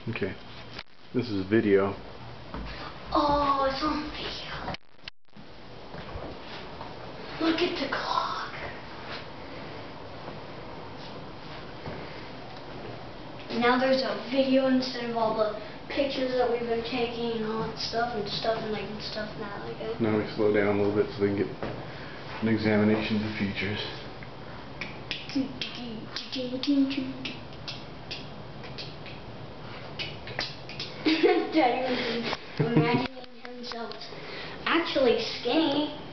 Okay, this is video. Oh, it's on video. Look at the clock. Now there's a video instead of all the pictures that we've been taking and all that stuff and stuff and stuff now like that. Now we slow down a little bit so we can get an examination of the features. Daddy was imagining himself actually skinny.